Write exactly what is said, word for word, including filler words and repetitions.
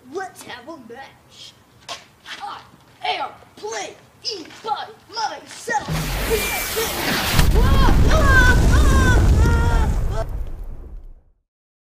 let's have a match. I am playing by myself.